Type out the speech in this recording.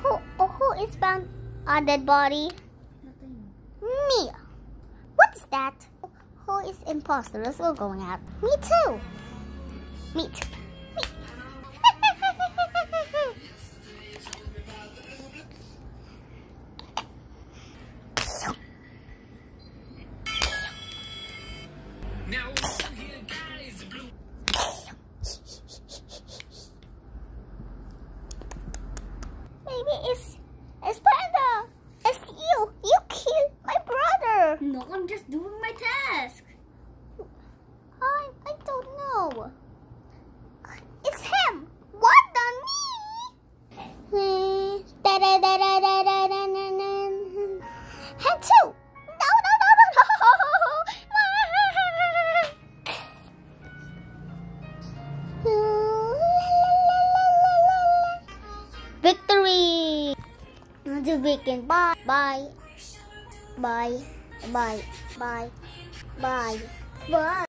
Who is found a dead body? Nothing. Me. What is that? Who is imposter? Let's go going out. Me too. Me too. Me. Now here, guys, blue. Maybe it's Panda. It's you. You killed my brother. No, I'm just doing my task. I don't know. It's him. What on me? Him too. No. Victory. The weekend. Bye. Bye. Bye. Bye. Bye. Bye. Bye.